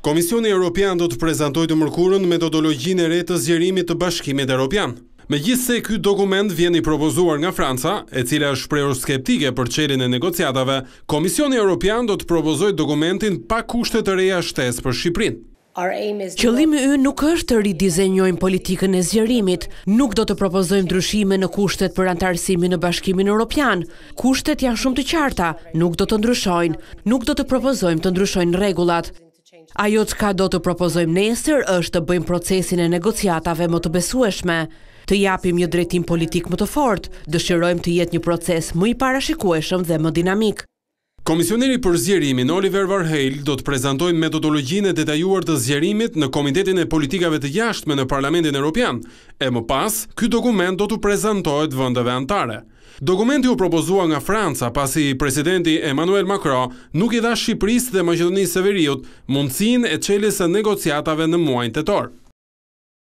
Komisioni Evropian do të prezantojë të mërkurën metodologjinë e re të zgjerimit të Bashkimit Evropian. Megjithse ky dokument vjen i propozuar nga Franca, e cila është shprehur skeptike për çeljen e negociatave, Komisioni Evropian do të propozojë dokumentin pa kushte të reja shtesë për Shqipërinë. Qëllimi ynë nuk është të ridizenjojmë politikën e zgjerimit, nuk do të propozojmë ndryshime në kushtet për antarësimin në Bashkimin Evropian. Kushtet janë shumë të qarta, nuk do të ndryshojnë, nuk do të propozojmë të ndryshojnë rregullat. Ajo çka do të propozojmë nesër është të bëjmë procesin e negociatave më të besueshme, të japim një drejtim politik më të fortë, dëshirojmë të jetë një proces më i parashikueshëm dhe më dinamik. Komisioneri për zgjerimin Oliver Varheil do të prezantojë metodologjinë e detajuar të zgjerimit në Komitetin e Politikave të Jashtme në Parlamentin Evropian, e më pas, ky dokument do të prezantohet vendeve anëtare. Dokumenti u propozua nga Franca pasi presidenti Emmanuel Macron nuk i dha Shqipërisë dhe Maqedonisë së Veriut mundësinë e çeljes së negociatave në muajin tetor.